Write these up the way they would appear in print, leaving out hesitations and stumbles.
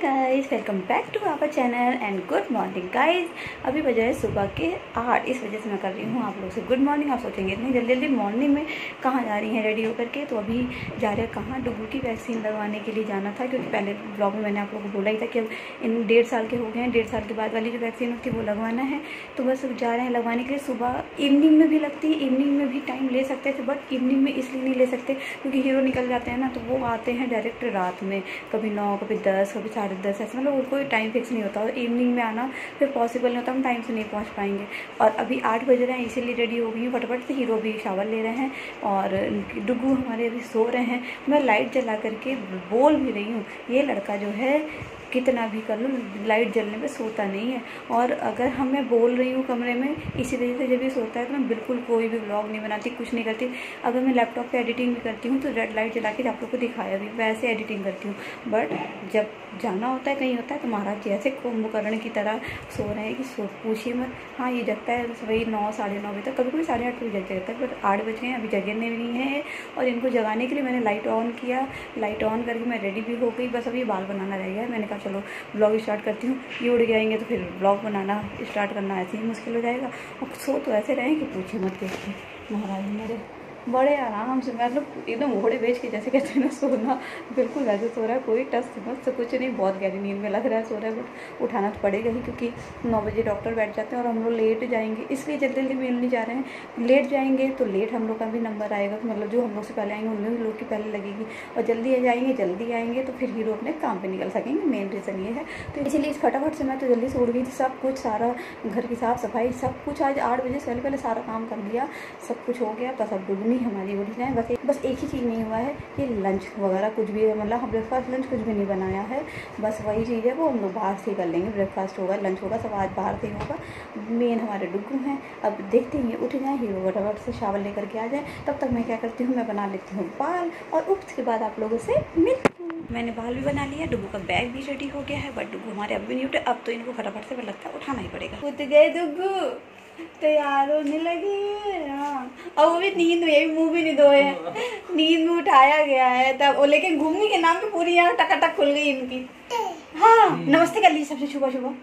Guys, welcome back to our channel and good morning guys. अभी बजे है सुबह के 8, इस वजह से मैं कर रही हूँ आप लोग से गुड मॉर्निंग। आप सोचेंगे इतनी जल्दी जल्दी मॉर्निंग में कहाँ जा रही हैं रेडी होकर के, तो अभी जा रहे हैं कहाँ, डुगू की वैक्सीन लगवाने के लिए जाना था। क्योंकि पहले ब्लॉग में मैंने आप लोगों को बोला ही था कि अब इन 1.5 साल के हो गए हैं, 1.5 साल के बाद वाली जो वैक्सीन होती है वो लगवाना है। तो बस जा रहे हैं लगवाने के लिए। सुबह इवनिंग में भी लगती है, इवनिंग में भी टाइम ले सकते थे, बट इवनिंग में इसलिए नहीं ले सकते क्योंकि हीरो निकल जाते हैं ना, तो वो आते हैं डायरेक्ट रात में, कभी 9, कभी 10, कभी 10:30 ऐसे, मतलब कोई टाइम फिक्स नहीं होता। और इवनिंग में आना फिर पॉसिबल नहीं होता, हम टाइम से नहीं पहुंच पाएंगे। और अभी 8 बज रहे हैं, इसीलिए रेडी हो गई हूँ फटाफट से। हीरो भी शावर ले रहे हैं और डुगू हमारे अभी सो रहे हैं। मैं लाइट जला करके बोल भी रही हूँ, ये लड़का जो है कितना भी कर लूँ लाइट जलने पे सोता नहीं है। और अगर मैं बोल रही हूँ कमरे में, इसी वजह से जब ये सोता है तो मैं बिल्कुल कोई भी व्लॉग नहीं बनाती, कुछ नहीं करती। अगर मैं लैपटॉप पे एडिटिंग भी करती हूँ तो रेड लाइट जला के आप लोग को दिखाया भी वैसे एडिटिंग करती हूँ। बट जब जाना होता है कहीं होता है तो महाराज जी ऐसे कुंभकर्ण की तरह सो रहे हैं कि पूछिए मत। हाँ, ये जगता है वही 9, 9:30 बजे तक, कभी कभी 8:30 बजे जग जाता है, बट 8 बजे हैं अभी जगने नहीं है। और इनको जगाने के लिए मैंने लाइट ऑन किया, लाइट ऑन करके मैं रेडी भी हो गई। बस अभी बाल बनाना रह गया। मैंने कहा चलो ब्लॉग स्टार्ट करती हूँ, ये उड़ जाएंगे तो फिर ब्लॉग बनाना स्टार्ट करना ऐसे ही मुश्किल हो जाएगा। और सो तो ऐसे रहे कि पूछिए मत। देखिए महाराज मेरे बड़े आराम से, मतलब एकदम घोड़े बेच के जैसे कहते हैं ना सोना, बिल्कुल वैसे सो रहा है। कोई टस मस्त कुछ नहीं, बहुत गहरी नींद में लग रहा है सो रहा है। बट उठाना तो पड़ेगा ही क्योंकि 9 बजे डॉक्टर बैठ जाते हैं और हम लोग लेट जाएंगे, इसलिए जल्दी जल्दी मिल नहीं जा रहे हैं। लेट जाएंगे तो लेट हम लोग का भी नंबर आएगा, तो मतलब जो हम लोग से पहले आएंगे उन लोग की पहले लगेगी। और जल्दी जाएंगे, जल्दी आएंगे तो फिर हीरो अपने काम पर निकल सकेंगे। मेन रीज़न ये है। तो इसीलिए फटाफट से मैं तो जल्दी से उड़ गई थी। सब कुछ, सारा घर की साफ़ सफाई सब कुछ आज 8 बजे से पहले सारा काम कर लिया, सब कुछ हो गया। बस अब डुगनी हमारी उड़ जाए। बस एक ही चीज़ नहीं हुआ है कि लंच वगैरह कुछ भी, मतलब हम ब्रेकफास्ट लंच कुछ भी नहीं बनाया है। बस वही चीज़ है, वो हम लोग बाहर से ही कर लेंगे। ब्रेकफास्ट होगा, लंच होगा, सब आज बाहर से ही होगा। मेन हमारे डुगू हैं। अब देखते हैं उठ जाए, हीरो फटाफट से शावर लेकर के आ जाए। तब तक मैं क्या करती हूँ, मैं बना लेती हूँ बाल और उसके बाद आप लोगों से मिलती हूँ। मैंने बाल भी बना लिया, डुगू का बैग भी रेडी हो गया है, बट डुगू हमारे अब भी नहीं उठे। अब तो इनको फटाफट से लगता है उठाना ही पड़ेगा। उठ गए डुगू, तैयार होने लगी। हाँ, और वो भी नींद में, ये भी मुंह भी नहीं धोए, नींद में उठाया गया है तब। और लेकिन घूमने के नाम पे पूरी यहाँ टकाटक खुल गई इनकी। हाँ, नमस्ते कर ली सबसे सुबह सुबह।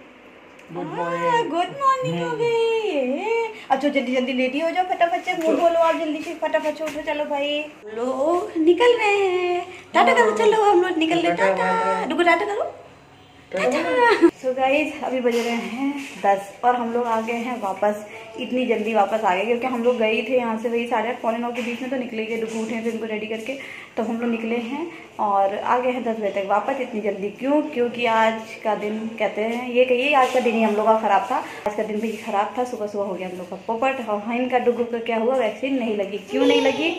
गुड मॉर्निंग हो गई। अब तो जल्दी जल्दी रेडी हो जाओ फटाफट से, मुंह बोलो आप जल्दी से, फटाफट से उठो। चलो भाई लोग निकल रहे हैं, टाटा करो। चलो हम लोग निकल रहे, टाटा डुगू, टाटा करो। सो गाइज अभी बज रहे हैं 10 और हम लोग आ गए हैं वापस। इतनी जल्दी वापस आ गए क्योंकि हम लोग गए थे यहाँ से वही 8:30 पौने 9 के बीच में तो निकले गए। डुगू उठे थे, उनको रेडी करके तो हम लोग निकले हैं और आ गए हैं 10 बजे तक वापस। इतनी जल्दी क्यों? क्योंकि आज का दिन, कहते हैं ये कहिए आज का दिन ही हम लोग का ख़राब था। आज का दिन भी खराब था, सुबह सुबह हो गया हम लोग का पोपट। हाँ, इनका डुगू का क्या हुआ, वैक्सीन नहीं लगी। क्यों नहीं लगी?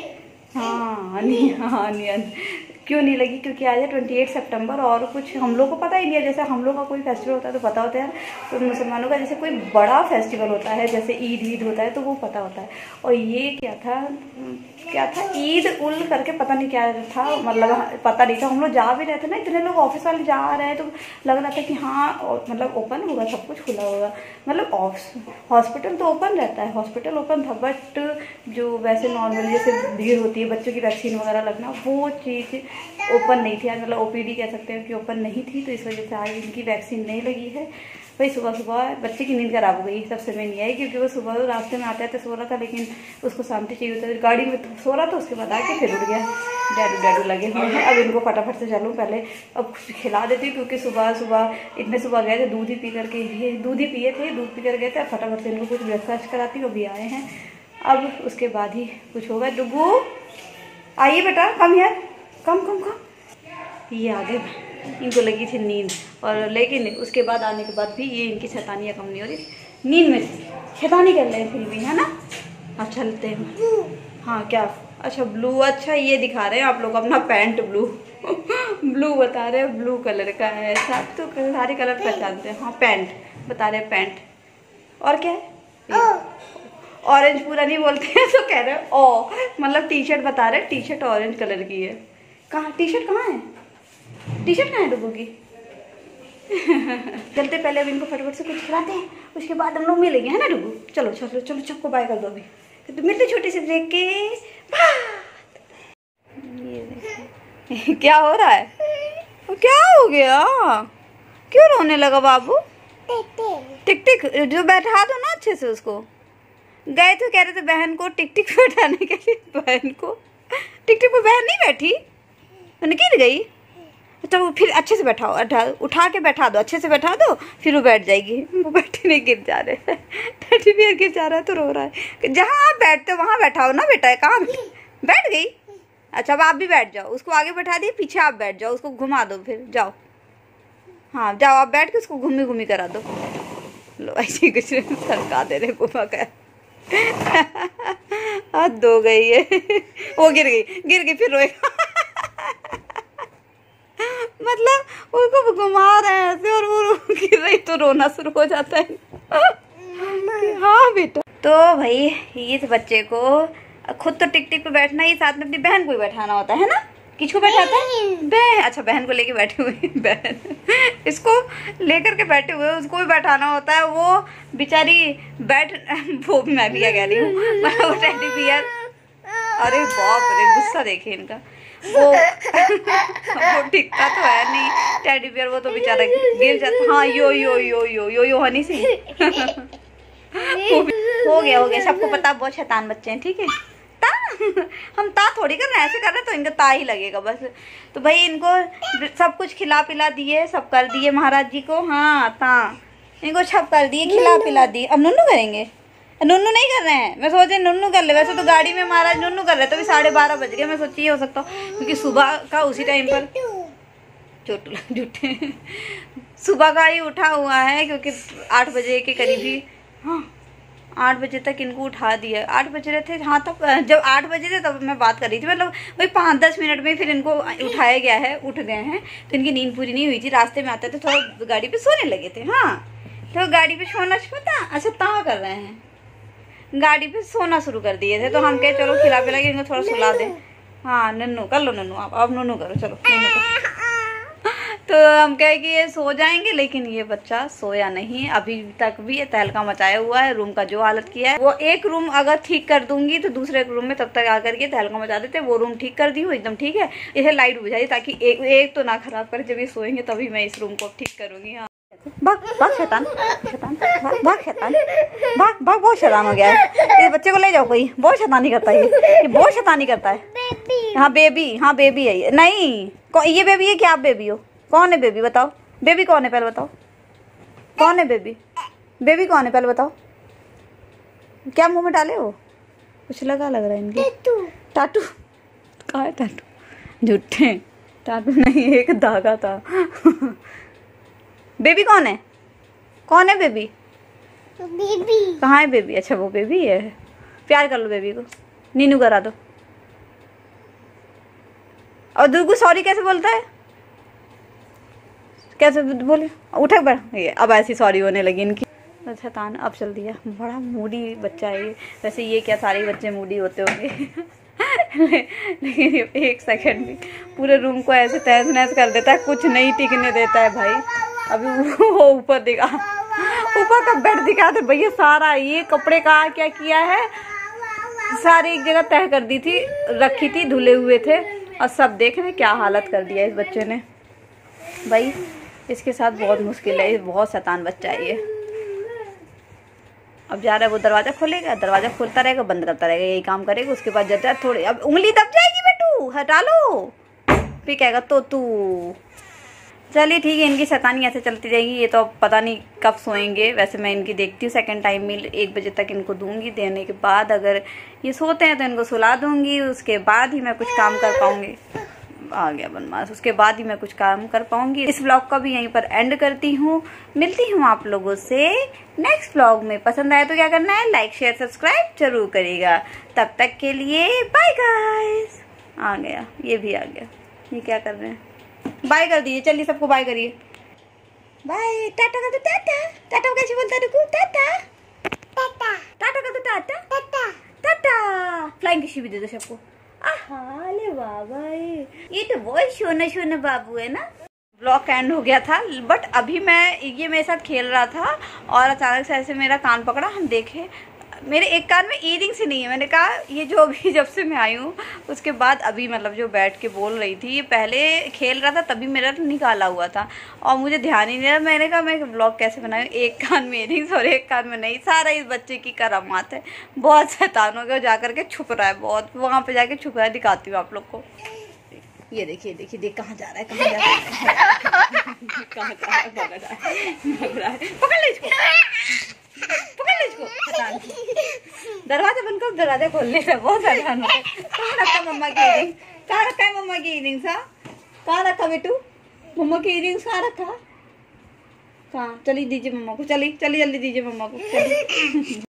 हाँ, क्यों नहीं लगी? क्योंकि आज है 28 सितंबर और कुछ हम लोग को पता ही नहीं है। जैसे हम लोग का कोई फेस्टिवल होता है तो पता होता है, तो मुसलमानों का जैसे कोई बड़ा फेस्टिवल होता है, जैसे ईद होता है तो वो पता होता है। और ये क्या था ईद उल करके पता नहीं क्या था, मतलब पता नहीं था। हम लोग जा भी रहे थे ना, इतने लोग ऑफिस वाले जा रहे हैं तो लग रहा था कि हाँ मतलब ओपन होगा, सब कुछ खुला होगा। मतलब हॉस्पिटल तो ओपन रहता है, हॉस्पिटल ओपन था, बट जो वैसे नॉर्मल जैसे भीड़ होती है बच्चों की वैक्सीन वगैरह लगना, वो चीज़ ओपन नहीं थी आज। मतलब ओपीडी कह सकते हैं कि ओपन नहीं थी, तो इस वजह से आज इनकी वैक्सीन नहीं लगी है। भाई सुबह सुबह बच्चे की नींद खराब हो गई, सबसे मेन ये है क्योंकि वो सुबह रास्ते में आते सो रहा था, लेकिन उसको शांति चाहिए होता है। गाड़ी में सो रहा था, उसके बाद आके फिर उठ गया। डैडू लगे हुए हैं। अब इनको फटाफट से चलूँ पहले अब खिला देती हूँ क्योंकि सुबह इतने सुबह गए थे, दूध ही पिए थे, दूध पी कर गए थे। फटाफट से इनको कुछ ब्रेकफास्ट कराती हूँ, अभी आए हैं। अब उसके बाद ही कुछ होगा। डुगू आइए बेटा, कम यार, कम। ये आ गए, इनको लगी थी नींद, और लेकिन उसके बाद आने के बाद भी ये इनकी शैतानियाँ कम नहीं हो रही। नींद में शैतानी कर रहे हैं फिर भी, है ना। अब चलते हैं। हाँ क्या, अच्छा ब्लू, अच्छा ये दिखा रहे हैं आप लोग अपना पैंट ब्लू बता रहे हैं, ब्लू कलर का है। सब तो सारे कलर पहचानते हैं। हाँ पैंट बता रहे हैं, पैंट। और क्या है, ऑरेंज पूरा नहीं बोलते हैं तो कह रहे हैं ओ, मतलब टी शर्ट बता रहे हैं, टी शर्ट ऑरेंज कलर की है। कहाँ टी शर्ट, कहाँ है टी शर्ट, कहाँ है डुगू की? चलते पहले अब इनको फटाफट से कुछ खिलाते हैं, उसके बाद हम लोग मिलेंगे, है ना डुगू? चलो चलो चलो, सबको बाय कर दो अभी, तो मिलते छोटे से ब्रेक के बाद। ये देखिए क्या हो रहा है, क्या हो गया? क्यों रोने लगा बाबू? टिक टिक जो बैठा दो ना अच्छे से उसको। गए तो कह रहे थे बहन को टिक टिक बैठाने के लिए, बहन को टिक टिक पे बहन नहीं बैठी, मैंने गिर गई। तो फिर अच्छे से बैठाओ, उठा के बैठा दो, अच्छे से बैठा दो, फिर वो बैठ जाएगी। वो बैठे नहीं, गिर जा रहे हैं। टेडी बियर गिर जा रहा है तो रो रहा है। जहाँ आप बैठते हो वहाँ बैठाओ ना बेटा। कहाँ बैठ गई? अच्छा अब आप भी बैठ जाओ। उसको आगे बैठा दिए, पीछे आप बैठ जाओ, उसको घुमा दो, फिर जाओ। हाँ जाओ आप बैठ के उसको घूमी घूमी करा दो। लो ऐसे कुछ सरका दे रहे घुमा कर। हद हो गई है। वो गिर गई फिर रोएगा। मतलब उसको घुमा रहे हैं ऐसे और वो गिर रही तो रोना शुरू हो जाता है। हाँ बेटा। तो भाई ये बच्चे को खुद तो टिक टिक पे बैठना ही, साथ में अपनी बहन को भी बैठाना होता है ना। किसको बैठाता है? बहन। अच्छा बहन को लेके बैठे हुए, बहन इसको लेकर के बैठे हुए, उसको भी बैठाना होता है। वो बेचारी बैठ, वो भी मैं भी क्या कह रही हूँ, वो टेडी बियर। अरे बाप रे गुस्सा देखिए इनका। वो टिकता तो है नहीं टेडी बियर, वो तो बेचारा गिर जाता। हाँ यो हनी सी। हो गया सबको पता, बहुत शैतान बच्चे हैं। ठीक है हम ता थोड़ी कर रहे हैं, ऐसे कर रहे हैं तो इनका ता ही लगेगा बस। तो भाई इनको सब कुछ खिला पिला दिए, सब कर दिए महाराज जी को। हाँ ता इनको सब कर दिए, खिला पिला दिए। अब नुन्नू करेंगे? नुन्नू नहीं कर रहे हैं, मैं सोचे नुन्नू कर ले। वैसे तो गाड़ी में महाराज नुन्नू कर रहे तो भी 12:30 बज गए। मैं सोची ये हो सकता हूँ क्योंकि सुबह का उसी टाइम पर चोटू झूठे सुबह का ही उठा हुआ है, क्योंकि 8 बजे के करीब ही, हाँ 8 बजे तक इनको उठा दिया। 8 बज रहे थे, हाँ तब जब 8 बजे थे तब मैं बात कर रही थी। मतलब वही 5-10 मिनट में फिर इनको उठाया गया है, उठ गए हैं। तो इनकी नींद पूरी नहीं हुई थी, रास्ते में आते थे थोड़ा गाड़ी पे सोने लगे थे। हाँ तो गाड़ी पे सोना छोटा, अच्छा ता कर रहे हैं, गाड़ी पे सोना शुरू कर दिए थे। तो हम कहे चलो खिला पिला के इनको थोड़ा सुला दे। हाँ नन्नू कर लो, नन्नू आप नन्नू करो, चलो नन्नू करो। तो हम कहे कि ये सो जाएंगे, लेकिन ये बच्चा सोया नहीं, अभी तक भी ये तहलका मचाया हुआ है। रूम का जो हालत किया है, वो एक रूम अगर ठीक कर दूंगी तो दूसरे रूम में तब तक आकर के तहलका मचा देते। वो रूम ठीक कर दी हूँ एकदम ठीक है। इसे लाइट बुझाई ताकि एक तो ना खराब करे, जब ये सोएंगे तभी मैं इस रूम को ठीक करूंगी। हाँ भाग शैतान, भाग शैतान, भाग बहुत शैतान हो गया है। इस बच्चे को ले जाओ, कोई बहुत शैतानी करता है ये बहुत शैतानी करता है। हाँ बेबी है ये। नहीं ये बेबी है क्या? आप बेबी हो? कौन है बेबी बताओ? बेबी कौन है पहले बताओ? कौन है बेबी? बेबी कौन है पहले बताओ? क्या मुंह में डाले हो? कुछ लग रहा है इनके। टाटू कहाँ है? टाटू झूठे, टाटू नहीं एक धागा था। बेबी कौन है? कौन है बेबी? बेबी कहाँ है बेबी? अच्छा वो बेबी है। प्यार कर लो बेबी को, नीनू करा दो। और दुर्गू सॉरी कैसे बोलता है? कैसे बोले? उठक बैठ। ये अब ऐसी सॉरी होने लगी इनकी। अच्छा तान अब चल दिया। बड़ा मूडी बच्चा है ये। वैसे ये क्या सारे बच्चे मूडी होते होंगे। लेकिन एक सेकंड भी पूरे रूम को ऐसे तहस नहस कर देता है, कुछ नहीं टिकने देता है भाई। अभी वो ऊपर दिखा, ऊपर का बेड दिखा दे भैया। सारा ये कपड़े का क्या किया है, सारी एक जगह तह कर दी थी, रखी थी, धुले हुए थे, और सब देख रहे क्या हालत कर दिया इस बच्चे ने भाई। इसके साथ बहुत मुश्किल है, बहुत शैतान बच्चा है ये। अब जा रहा है वो, दरवाजा खोलेगा, दरवाजा खोलता रहेगा, बंद करता रहेगा, यही काम करेगा। उसके बाद जाता है थोड़ी, अब उंगली दब जाएगी बेटू, हटा लो। फिर कहेगा तो तू। चलिए ठीक है, इनकी शैतानी ऐसे चलती रहेगी। ये तो पता नहीं कब सोएंगे। वैसे मैं इनकी देखती हूँ सेकंड टाइम मील 1 बजे तक इनको दूंगी। देने के बाद अगर ये सोते हैं तो इनको सुला दूंगी। उसके बाद ही मैं कुछ काम कर पाऊंगी। आ गया बनमास। उसके बाद ही मैं कुछ काम कर पाऊंगी। इस व्लॉग का भी यहीं पर एंड करती हूँ। मिलती हूँ आप लोगों से नेक्स्ट व्लॉग में। पसंद आए तो क्या करना है, लाइक शेयर सब्सक्राइब जरूर करिएगा। तब तक के लिए बाय गाइस। आ गया, ये भी आ गया। ये क्या कर रहे हैं? बाय कर दीजिए, चलिए सबको बाय करिए। बाय, टाटा का तो टाटा। टाटा कैसे बोलता है? रुको, टाटा टाटा। टाटा का तो टाटा, टाटा टाटा। फ्लाइंग किसी भी दे दो सबको। आहा बाबा, ये तो बहुत शोना बाबू है ना। ब्लॉग एंड हो गया था, बट अभी ये मेरे साथ खेल रहा था और अचानक से ऐसे मेरा कान पकड़ा। हम देखे मेरे एक कान में ईयरिंग्स ही नहीं है। मैंने कहा ये जो अभी जब से मैं आई हूँ उसके बाद अभी मतलब जो बैठ के बोल रही थी, ये पहले खेल रहा था तभी मेरा निकाला हुआ था और मुझे ध्यान ही नहीं रहा। मैंने कहा मैं ब्लॉग कैसे बनाऊँ, एक कान में ईयरिंग्स और एक कान में नहीं। सारा इस बच्चे की करामात है, बहुत शैतान हो गया, जा करके छुप रहा है बहुत, वहाँ पे जाके छुप रहा है। दिखाती हूँ आप लोग को, ये देखिए देखिए देख कहाँ जा रहा है, कहाँ जा रहा है, कहाँ जा रहा है, भाग रहा है। पकड़ ले इसको, पकड़ ले इसको। दरवाजा बंद करो, दरवाजा खोलने से बहुत हैरान होता है। कहाँ रखा मम्मा की इयरिंग्स, कहाँ रखा है मम्मा की इयरिंग्स? हाँ कहाँ रखा बेटू, मम्मा की इयरिंग्स कहाँ रखा? कहाँ? चली दीजिए मम्मा को, चली चली जल्दी दीजिए मम्मा को, चली।